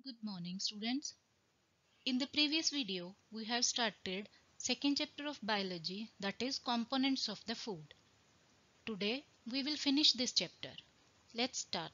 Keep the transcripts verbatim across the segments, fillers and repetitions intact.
Good morning, students. In the previous video, we have started second chapter of biology, that is components of the food. Today, we will finish this chapter. Let's start.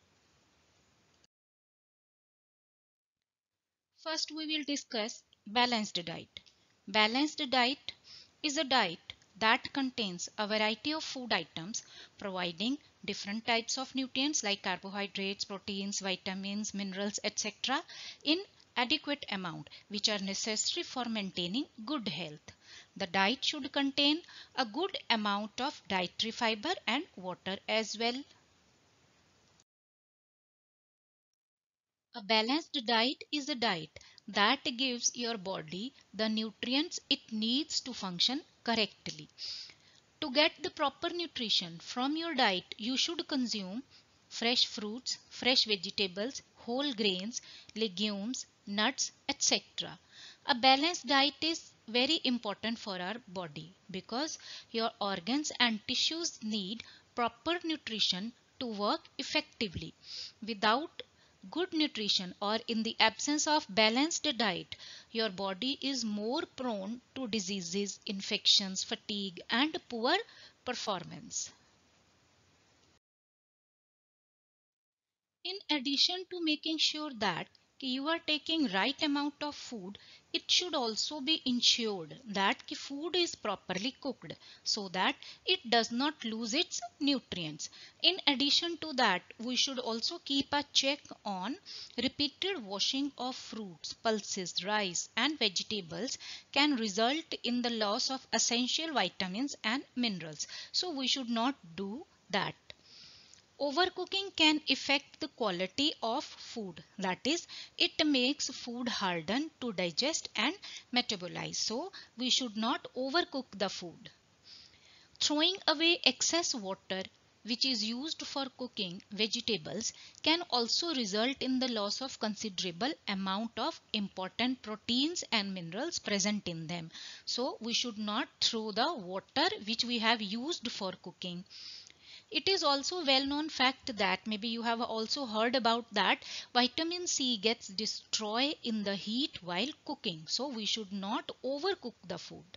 First, we will discuss balanced diet. Balanced diet is a diet that contains a variety of food items providing different types of nutrients like carbohydrates, proteins, vitamins, minerals, et cetera in adequate amount which are necessary for maintaining good health. The diet should contain a good amount of dietary fiber and water as well. A balanced diet is a diet that gives your body the nutrients it needs to function correctly. To get the proper nutrition from your diet, you should consume fresh fruits, fresh vegetables, whole grains, legumes, nuts, et cetera. A balanced diet is very important for our body because your organs and tissues need proper nutrition to work effectively. Without good nutrition or in the absence of balanced diet, your body is more prone to diseases, infections, fatigue, and poor performance. In addition to making sure that you are taking right amount of food, it should also be ensured that food is properly cooked so that it does not lose its nutrients. In addition to that, we should also keep a check on repeated washing of fruits, pulses, rice and vegetables can result in the loss of essential vitamins and minerals. So we should not do that. Overcooking can affect the quality of food. That is, it makes food harden to digest and metabolize. So, we should not overcook the food. Throwing away excess water which is used for cooking vegetables can also result in the loss of considerable amount of important proteins and minerals present in them. So, we should not throw the water which we have used for cooking. It is also well known fact that maybe you have also heard about that vitamin C gets destroyed in the heat while cooking. So we should not overcook the food.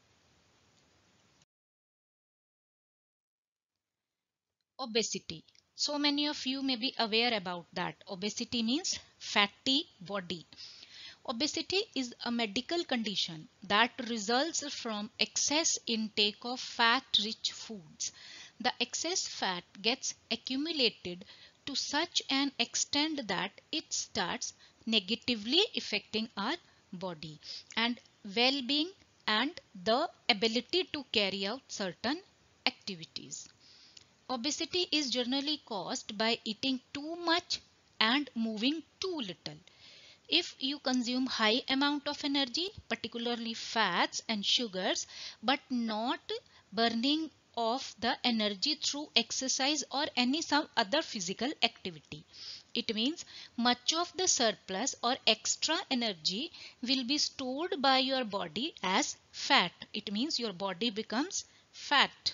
Obesity. So many of you may be aware about that. Obesity means fatty body. Obesity is a medical condition that results from excess intake of fat-rich foods. The excess fat gets accumulated to such an extent that it starts negatively affecting our body and well-being and the ability to carry out certain activities. Obesity is generally caused by eating too much and moving too little. If you consume high amount of energy, particularly fats and sugars, but not burning of the energy through exercise or any some other physical activity, it means much of the surplus or extra energy will be stored by your body as fat. It means your body becomes fat.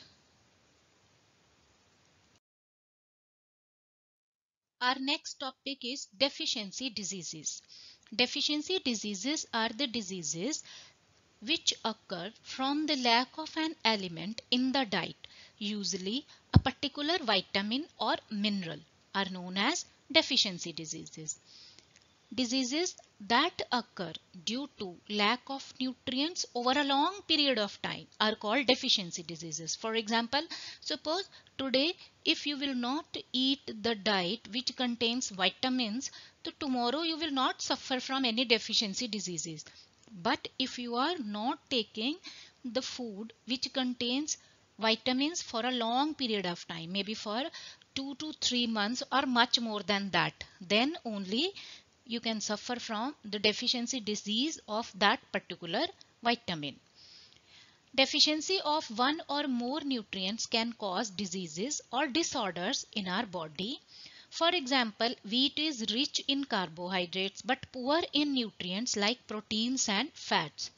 Our next topic is deficiency diseases. Deficiency diseases are the diseases which occur from the lack of an element in the diet, usually a particular vitamin or mineral, are known as deficiency diseases. Diseases that occur due to lack of nutrients over a long period of time are called deficiency diseases. For example, suppose today if you will not eat the diet which contains vitamins, so tomorrow you will not suffer from any deficiency diseases. But if you are not taking the food which contains vitamins for a long period of time, maybe for two to three months or much more than that, then only you can suffer from the deficiency disease of that particular vitamin. Deficiency of one or more nutrients can cause diseases or disorders in our body. For example, wheat is rich in carbohydrates but poor in nutrients like proteins and fats.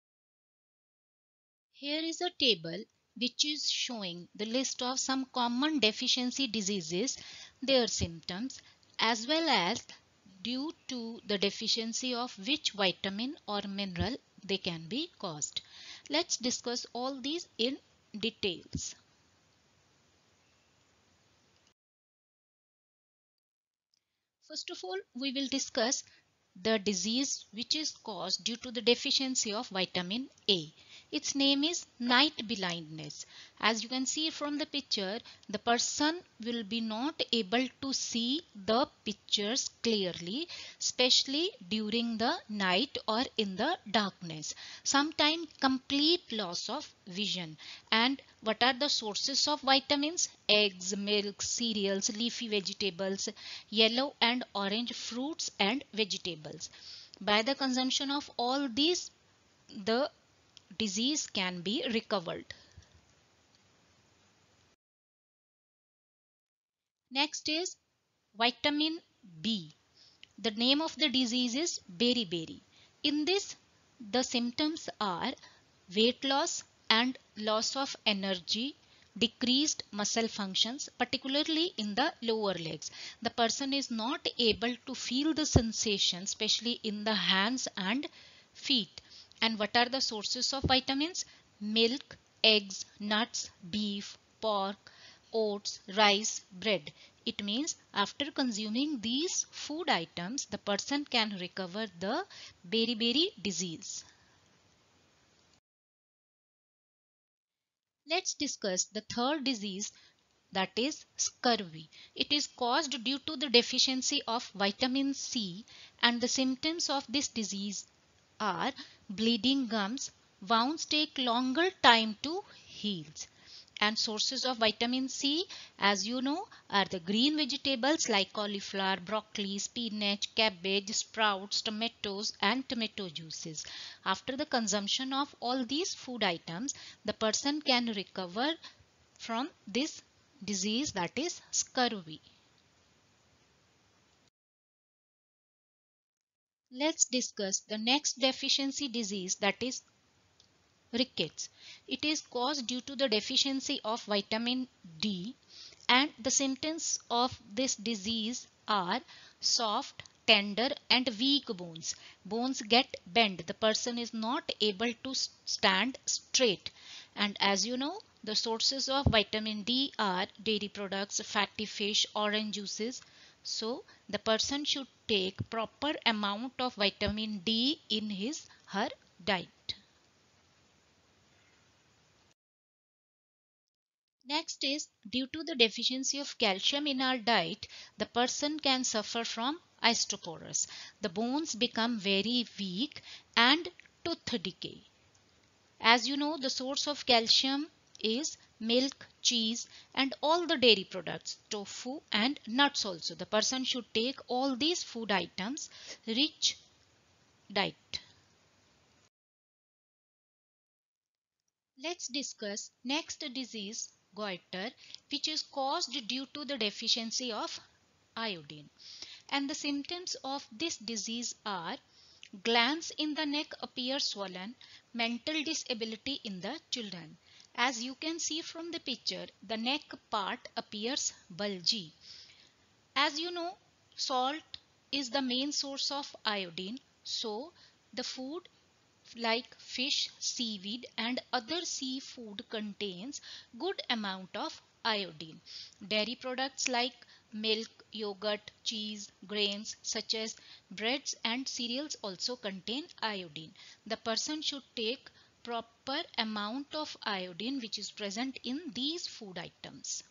Here is a table which is showing the list of some common deficiency diseases, their symptoms, as well as due to the deficiency of which vitamin or mineral they can be caused. Let's discuss all these in details. First of all, we will discuss the disease which is caused due to the deficiency of vitamin A. Its name is night blindness. As you can see from the picture, the person will be not able to see the pictures clearly, especially during the night or in the darkness. Sometimes complete loss of vision. And what are the sources of vitamins? Eggs, milk, cereals, leafy vegetables, yellow and orange fruits and vegetables. By the consumption of all these, the disease can be recovered. Next is vitamin B. The name of the disease is beriberi. In this, the symptoms are weight loss and loss of energy, decreased muscle functions, particularly in the lower legs. The person is not able to feel the sensation, especially in the hands and feet. And what are the sources of vitamins? Milk, eggs, nuts, beef, pork, oats, rice, bread. It means after consuming these food items, the person can recover the beriberi disease. Let's discuss the third disease, that is scurvy. It is caused due to the deficiency of vitamin C, and the symptoms of this disease are bleeding gums, wounds take longer time to heal. And sources of vitamin C, as you know, are the green vegetables like cauliflower, broccoli, spinach, cabbage, sprouts, tomatoes and tomato juices. After the consumption of all these food items, the person can recover from this disease, that is scurvy. Let's discuss the next deficiency disease, that is rickets. It is caused due to the deficiency of vitamin D, and the symptoms of this disease are soft, tender and weak bones. Bones get bent. The person is not able to stand straight. And as you know, the sources of vitamin D are dairy products, fatty fish, orange juices. So the person should take proper amount of vitamin D in his her diet. Next is, due to the deficiency of calcium in our diet, the person can suffer from osteoporosis. The bones become very weak and tooth decay. As you know, the source of calcium is milk, cheese and all the dairy products, tofu and nuts also. The person should take all these food items rich diet. Let's discuss next disease, goiter, which is caused due to the deficiency of iodine. And the symptoms of this disease are glands in the neck appear swollen, mental disability in the children. As you can see from the picture, the neck part appears bulgy. As you know, salt is the main source of iodine. So the food like fish, seaweed and other seafood contains good amount of iodine. Dairy products like milk, yogurt, cheese, grains such as breads and cereals also contain iodine. The person should take proper amount of iodine which is present in these food items.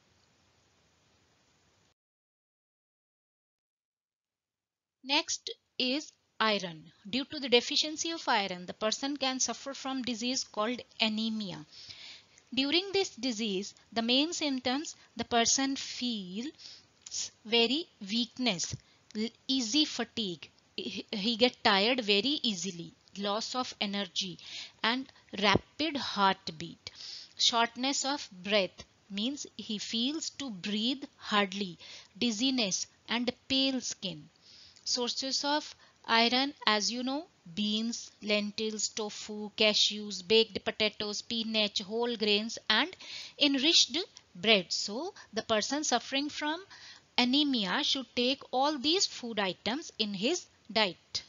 Next is iron. Due to the deficiency of iron, the person can suffer from disease called anemia. During this disease, the main symptoms, the person feels very weakness, easy fatigue. He get tired very easily, loss of energy and rapid heartbeat. Shortness of breath means he feels to breathe hardly, dizziness and pale skin. Sources of iron, as you know, beans, lentils, tofu, cashews, baked potatoes, spinach, whole grains and enriched bread. So the person suffering from anemia should take all these food items in his diet.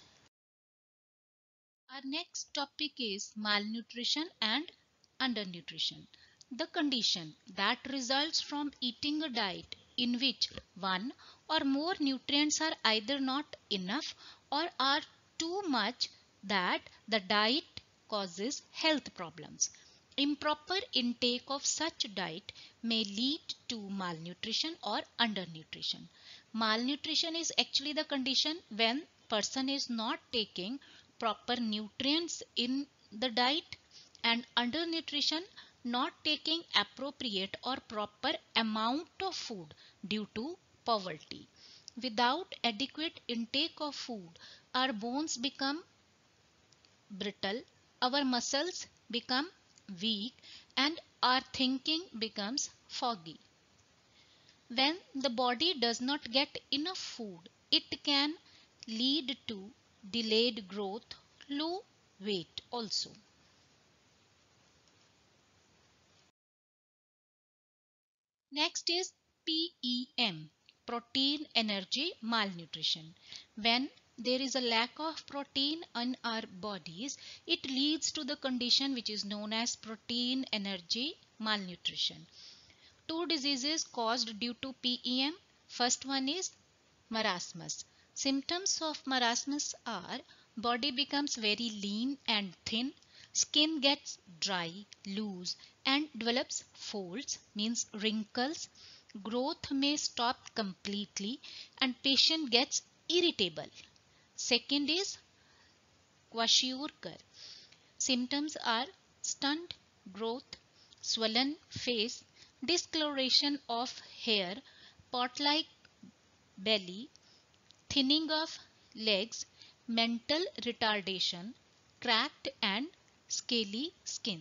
Our next topic is malnutrition and undernutrition. The condition that results from eating a diet in which one or more nutrients are either not enough or are too much that the diet causes health problems. Improper intake of such diet may lead to malnutrition or undernutrition. Malnutrition is actually the condition when person is not taking proper nutrients in the diet, and undernutrition not taking appropriate or proper amount of food due to poverty. Without adequate intake of food, our bones become brittle, our muscles become weak, and our thinking becomes foggy. When the body does not get enough food, it can lead to delayed growth, low weight also. Next is P E M, protein energy malnutrition. When there is a lack of protein in our bodies, it leads to the condition which is known as protein energy malnutrition. Two diseases caused due to P E M. First one is marasmus. Symptoms of marasmus are body becomes very lean and thin, skin gets dry, loose and develops folds, means wrinkles, growth may stop completely and patient gets irritable. Second is kwashiorkor. Symptoms are stunned growth, swollen face, discoloration of hair, pot-like belly, thinning of legs, mental retardation, cracked and scaly skin.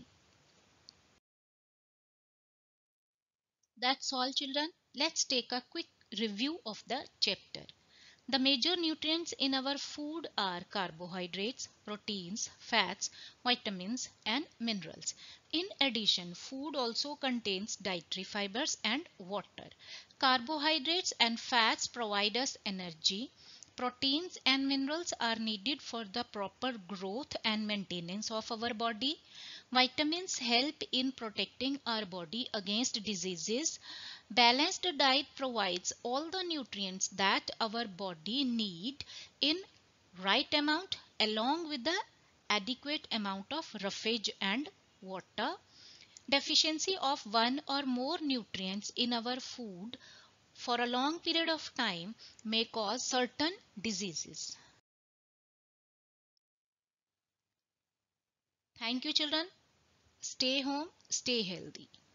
That's all, children. Let's take a quick review of the chapter. The major nutrients in our food are carbohydrates, proteins, fats, vitamins and minerals. In addition, food also contains dietary fibers and water. Carbohydrates and fats provide us energy. Proteins and minerals are needed for the proper growth and maintenance of our body. Vitamins help in protecting our body against diseases. Balanced diet provides all the nutrients that our body need in right amount along with the adequate amount of roughage and water. Deficiency of one or more nutrients in our food for a long period of time may cause certain diseases. Thank you, children. Stay home, stay healthy.